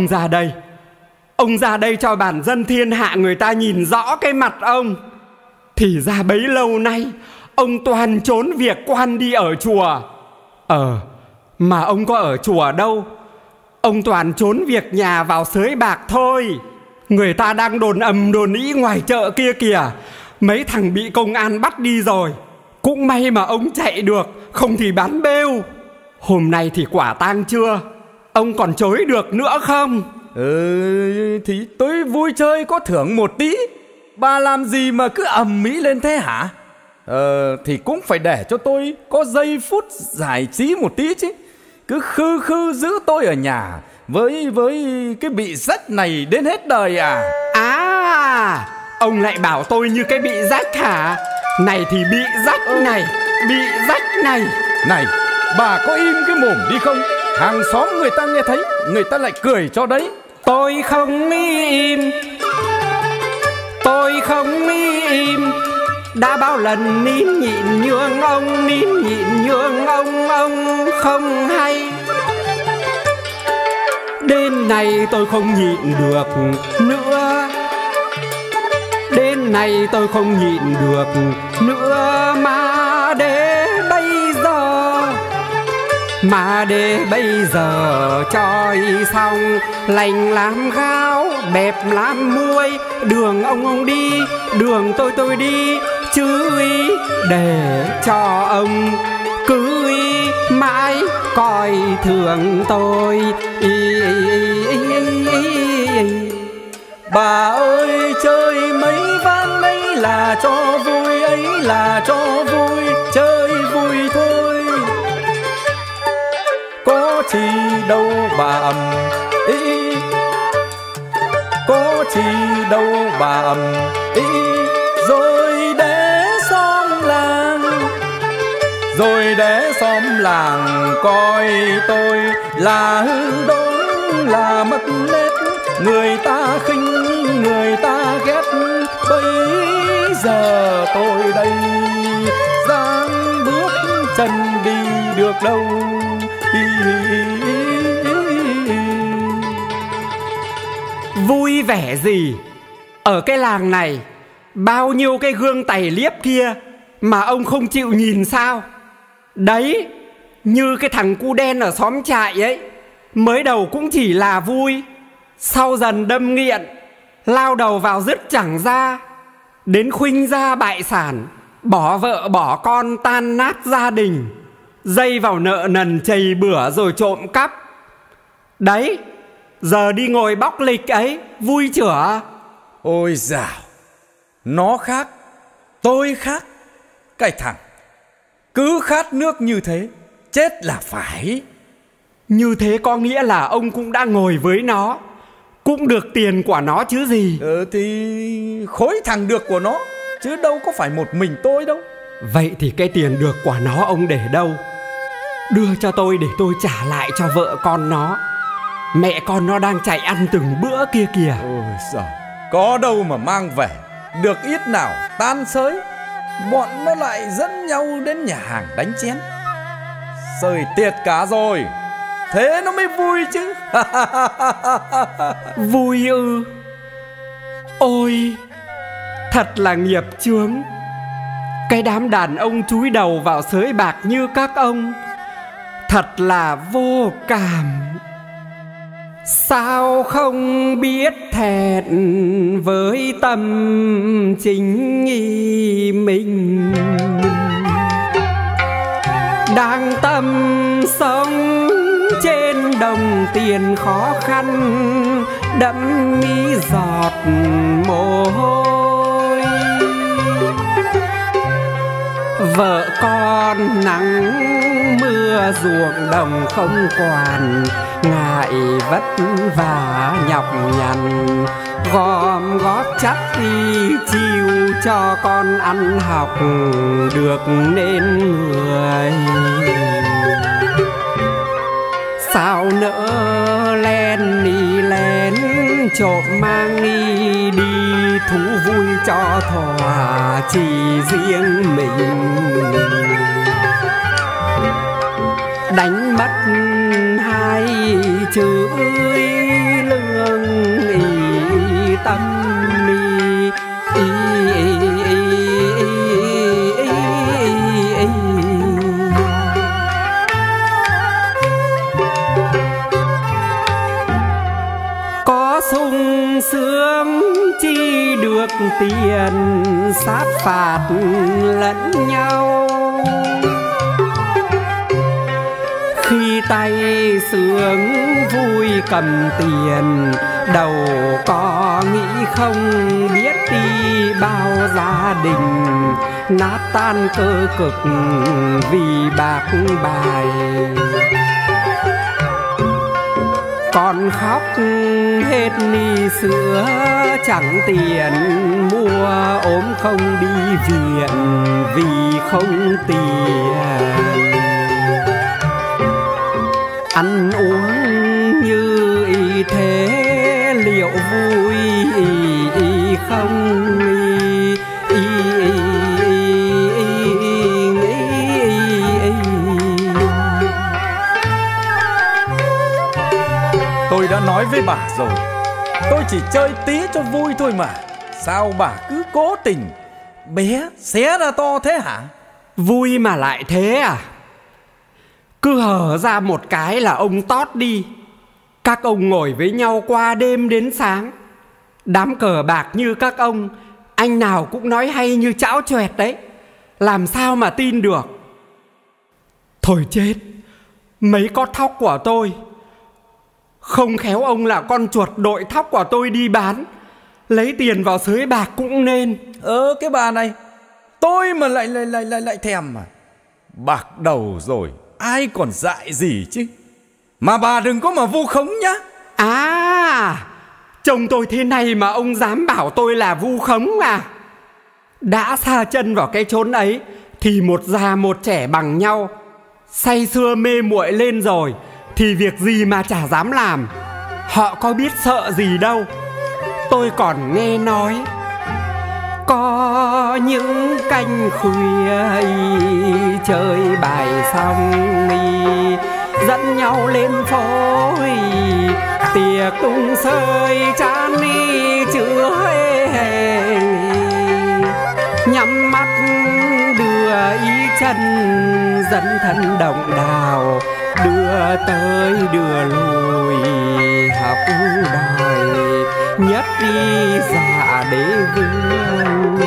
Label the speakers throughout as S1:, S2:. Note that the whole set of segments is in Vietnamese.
S1: Ông ra đây. Ông ra đây cho bản dân thiên hạ người ta nhìn rõ cái mặt ông. Thì ra bấy lâu nay ông toàn trốn việc quan đi ở chùa. Mà ông có ở chùa đâu. Ông toàn trốn việc nhà vào sới bạc thôi. Người ta đang đồn ầm đồn ĩ ngoài chợ kia kìa. Mấy thằng bị công an bắt đi rồi. Cũng may mà ông chạy được, không thì bán bêu. Hôm nay thì quả tang chưa? Ông còn chối được nữa không?
S2: Thì tôi vui chơi có thưởng một tí. Bà làm gì mà cứ ầm ĩ lên thế hả? Thì cũng phải để cho tôi có giây phút giải trí một tí chứ. Cứ khư khư giữ tôi ở nhà với cái bị rách này đến hết đời à?
S1: Ông lại bảo tôi như cái bị rách hả? Này thì bị rách này, bị rách này.
S2: Này, bà có im cái mồm đi không? Hàng xóm người ta nghe thấy, người ta lại cười cho đấy.
S1: Tôi không im, tôi không im. Đã bao lần nín nhịn nhường ông, nín nhịn nhường ông không hay. Đến nay tôi không nhịn được nữa. Đến nay tôi không nhịn được nữa. Mà để bây giờ choi xong. Lành làm gáo, bẹp làm muôi. Đường ông đi, đường tôi đi. Chứ để cho ông cứ mãi coi thường tôi.
S2: Bà ơi, chơi mấy ván ấy là cho vui, ấy là cho vui, chơi vui thôi. Có chi đâu bà ầm ý, có chi đâu bà ầm ý. Rồi để xóm làng coi tôi là hư đốn, là mất nét. Người ta khinh, người ta ghét. Bây giờ tôi đây dám bước chân đi được đâu.
S1: Vui vẻ gì? Ở cái làng này bao nhiêu cái gương tày liếp kia mà ông không chịu nhìn sao? Đấy, như cái thằng cu đen ở xóm trại ấy. Mới đầu cũng chỉ là vui, sau dần đâm nghiện, lao đầu vào dứt chẳng ra. Đến khuynh gia bại sản, bỏ vợ bỏ con, tan nát gia đình. Dây vào nợ nần chầy bữa rồi trộm cắp. Đấy, giờ đi ngồi bóc lịch ấy, vui chửa.
S2: Ôi dào, nó khác, tôi khác. Cái thằng cứ khát nước như thế, chết là phải.
S1: Như thế có nghĩa là ông cũng đã ngồi với nó, cũng được tiền của nó chứ gì.
S2: Thì khối thằng được của nó, chứ đâu có phải một mình tôi đâu.
S1: Vậy thì cái tiền được của nó ông để đâu? Đưa cho tôi để tôi trả lại cho vợ con nó. Mẹ con nó đang chạy ăn từng bữa kia kìa.
S2: Ôi giời, có đâu mà mang về. Được ít nào tan sới, bọn nó lại dẫn nhau đến nhà hàng đánh chén. Sơi tiệt cả rồi, thế nó mới vui chứ.
S1: Vui ư? Ôi, thật là nghiệp chướng. Cái đám đàn ông chúi đầu vào sới bạc như các ông thật là vô cảm. Sao không biết thẹn với tâm chính mình, đang tâm sống trên đồng tiền khó khăn, đẫm mi giọt mồ hôi. Vợ con nắng mưa ruộng đồng không quản, ngại vất vả nhọc nhằn, gom góp chắc đi chiều cho con ăn học được nên người. Sao nỡ len đi lén trộm mang đi thú vui cho thỏa chỉ riêng mình. đánh mất hai chữ lương tâm có sung sướng chi được tiền sát phạt lẫn nhau. Khi tay sướng vui cầm tiền, đầu có nghĩ không biết đi bao gia đình nát tan cơ cực vì bạc bài. Con khóc hết ni sữa chẳng tiền mua, ốm không đi viện vì không tiền. Ăn uống như ý thế liệu vui không?
S2: Tôi đã nói với bà rồi, tôi chỉ chơi tí cho vui thôi mà. Sao bà cứ cố tình bé xé ra to thế hả?
S1: Vui mà lại thế à? Cứ hở ra một cái là ông tót đi. Các ông ngồi với nhau qua đêm đến sáng. Đám cờ bạc như các ông, anh nào cũng nói hay như chảo choẹt đấy. Làm sao mà tin được? Thôi chết, mấy con thóc của tôi. Không khéo ông là con chuột đội thóc của tôi đi bán, lấy tiền vào sới bạc cũng nên.
S2: Cái bà này, tôi mà lại thèm mà. Bạc đầu rồi, ai còn dại gì chứ. Mà bà đừng có mà vu khống nhá.
S1: À, chồng tôi thế này mà ông dám bảo tôi là vu khống à? Đã xa chân vào cái chốn ấy thì một già một trẻ bằng nhau. Say sưa mê muội lên rồi thì việc gì mà chả dám làm. Họ có biết sợ gì đâu. Tôi còn nghe nói có những canh khuya chơi bài xong dẫn nhau lên phố tiệc tung sơi chán chưa hề nhắm mắt đưa ý chân dẫn thân đồng đào đưa tới đưa lui học đòi nhất đi dạ đế vương.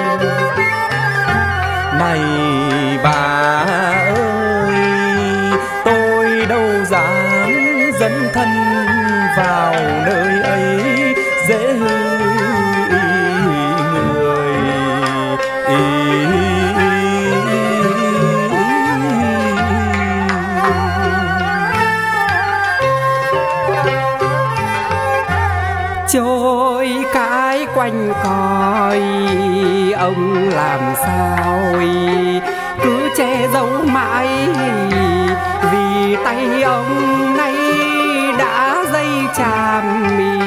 S2: Này bà ơi, tôi đâu dám dẫn thân vào nơi ấy dễ hư người.
S1: Trôi cái quanh coi ông làm sao cứ che giấu mãi vì tay ông nay đã dây chàm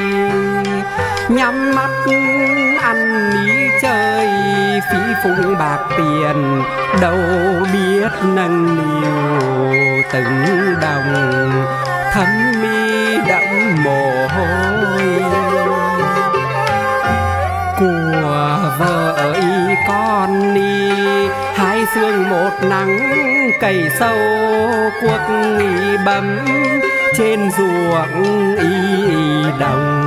S1: nhắm mắt ăn ý chơi phí phung bạc tiền đâu biết nâng niu từng đồng thấm mi đẫm mồ hôi của vợ y con đi hai xương một nắng cày sâu cuộc y bấm trên ruộng y đồng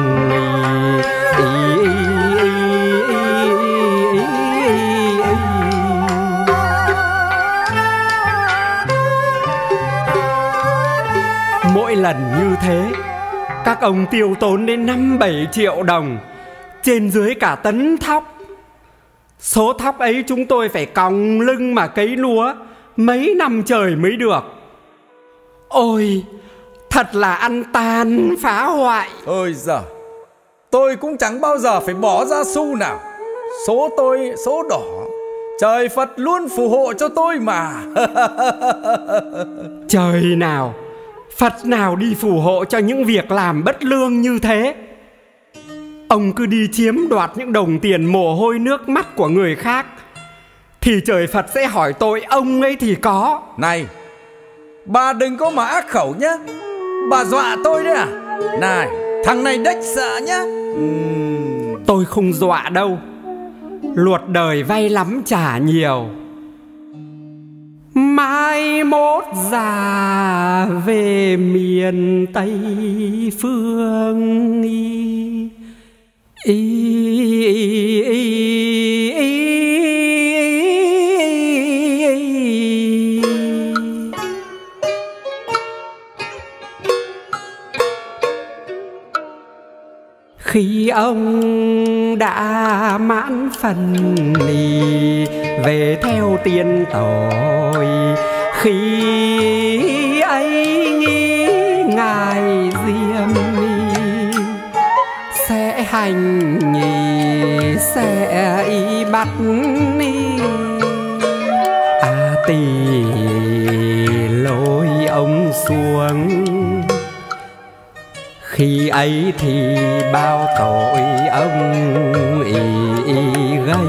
S1: mỗi lần như thế các ông tiêu tốn đến 5-7 triệu đồng, trên dưới cả tấn thóc. Số thóc ấy chúng tôi phải còng lưng mà cấy lúa mấy năm trời mới được. Ôi, thật là ăn tàn phá hoại.
S2: Ôi giời, tôi cũng chẳng bao giờ phải bỏ ra xu nào. Số tôi số đỏ, trời Phật luôn phù hộ cho tôi mà.
S1: Trời nào, Phật nào đi phù hộ cho những việc làm bất lương như thế. Ông cứ đi chiếm đoạt những đồng tiền mồ hôi nước mắt của người khác thì trời Phật sẽ hỏi tội ông ấy thì có.
S2: Này, Bà đừng có mà ác khẩu nhá. Bà dọa tôi đấy à? Này, thằng này đếch sợ nhá.
S1: Tôi không dọa đâu. Luật đời vay lắm trả nhiều. Mai mốt già về miền Tây phương khi ông đã mãn phần về theo tiên tội, khi ấy nghĩ ngài Diêm sẽ hành sẽ bắt tỳ lôi ông xuống. Khi ấy thì bao tội ông gây.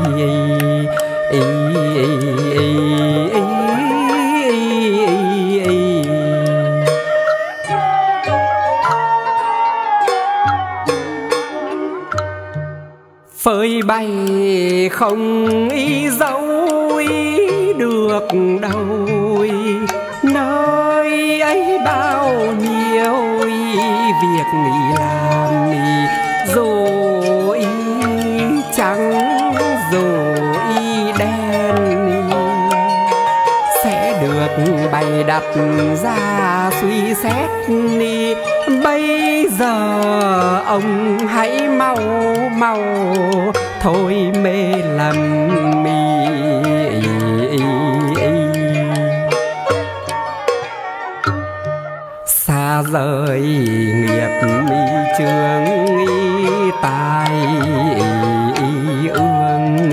S1: Phơi bày không dấu được đâu, nơi ấy bao nhiêu việc làm rồi trắng rồi đen sẽ được bày đặt ra suy xét. Bây giờ ông hãy mau mau thôi mê lầm xa rời nghiệp chướng tài ương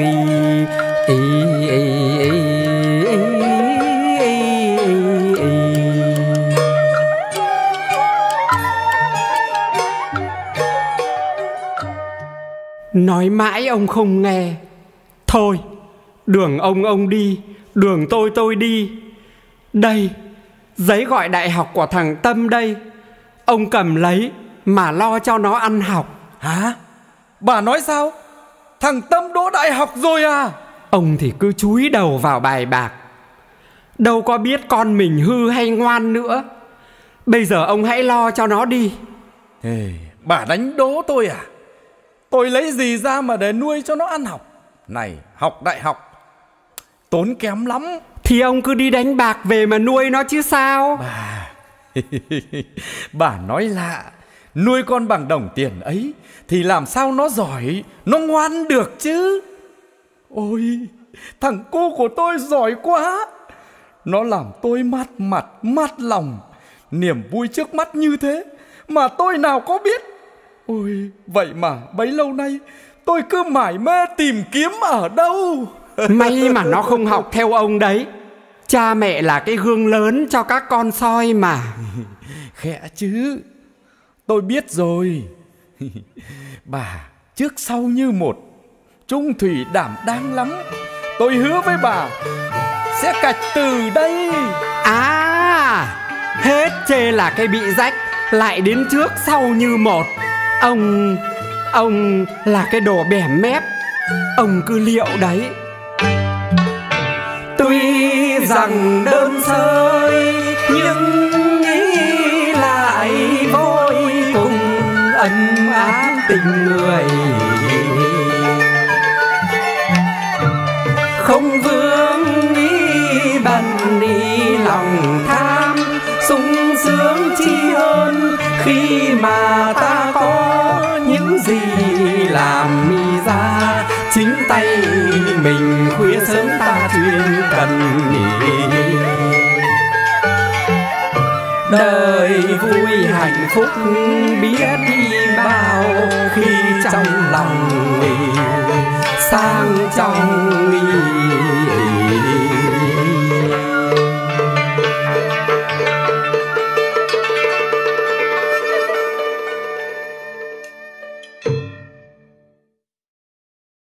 S1: nói mãi ông không nghe. Thôi, đường ông đi, đường tôi đi. Đây, giấy gọi đại học của thằng Tâm đây. Ông cầm lấy mà lo cho nó ăn học.
S2: Hả? Bà nói sao? Thằng Tâm đỗ đại học rồi à?
S1: Ông thì cứ chúi đầu vào bài bạc, đâu có biết con mình hư hay ngoan nữa. Bây giờ ông hãy lo cho nó đi.
S2: Bà đánh đố tôi à? Tôi lấy gì ra mà để nuôi cho nó ăn học? Này, học đại học tốn kém lắm.
S1: Thì ông cứ đi đánh bạc về mà nuôi nó chứ sao.
S2: Bà nói lạ. Nuôi con bằng đồng tiền ấy thì làm sao nó giỏi, nó ngoan được chứ. Ôi, thằng cô của tôi giỏi quá. Nó làm tôi mát mặt, mát lòng. Niềm vui trước mắt như thế mà tôi nào có biết. Ôi, vậy mà bấy lâu nay tôi cứ mải mê tìm kiếm ở đâu.
S1: May mà nó không học theo ông đấy. Cha mẹ là cái gương lớn cho các con soi mà.
S2: Khẽ chứ, tôi biết rồi. Bà trước sau như một, chung thủy đảm đang lắm. Tôi hứa với bà sẽ cạch từ đây.
S1: Hết chê là cái bị rách, lại đến trước sau như một. Ông là cái đồ bẻm mép. Ông cứ liệu đấy. Tuy rằng đơn sơ nhưng nghĩ lại vô cùng ấm áp tình người. Không vướng nghĩ bận đi lòng tham, sung sướng chi hơn khi mà ta có những gì làm mi ra. Chính tay mình khuya sớm ta chuyên cần nghỉ. Đời vui hạnh phúc biết đi bao khi trong lòng sang trong